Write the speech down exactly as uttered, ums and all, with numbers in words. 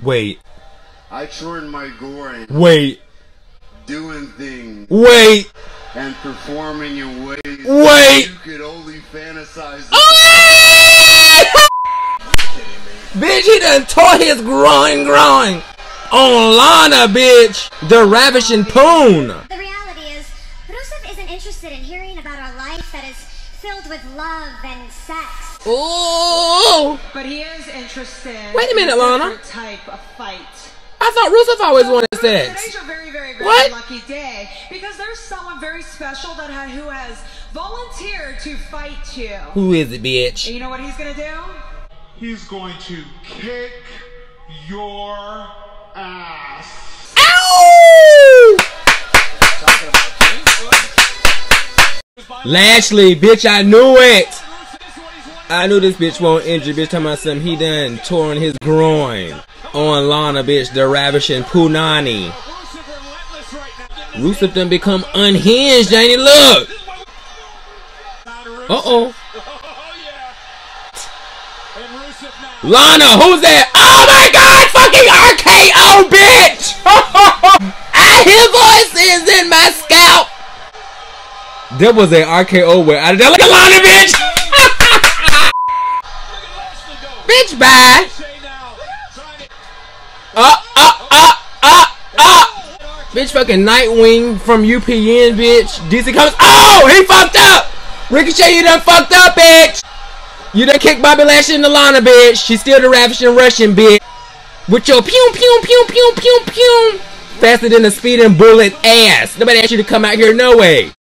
Wait. I churned my groin. Wait. Doing things. Wait. And performing in ways Wait. you could only fantasize. Oh! Bitch, he done tore his groin groin on Lana, bitch. The ravishing Poon. The reality is, Rusev isn't interested in hearing about a life that is filled with love and sex. Ooh. But he is interested. Wait a minute, in a Lana. different type of fight. I thought Rusev always wanted sex. Today's your very, very, very What? lucky day because there's someone very special that ha who has volunteered to fight you. Who is it, bitch? And you know what he's gonna do? He's going to kick your ass. Ow! Lashley, bitch, I knew it. I knew this bitch won't injure, bitch. Talking about something he done torn his groin on Lana, bitch. The ravishing Puunani. Rusev done become unhinged, ain't he? Look. Uh oh. Lana, who's that? Oh my God, fucking R K O, bitch! I hear voices in my scalp. There was a R K O where I did. Look at Lana, bitch! Bitch, bye. Uh, uh, uh, uh, uh. Bitch, fucking Nightwing from U P N, bitch. D C comes. Oh, he fucked up. Ricochet, you done fucked up, bitch. You done kicked Bobby Lashley in the Lana, bitch. She's still the ravishing Russian, bitch. With your pew, pew, pew, pew, pew, pew. Faster than a speeding bullet ass. Nobody asked you to come out here, no way.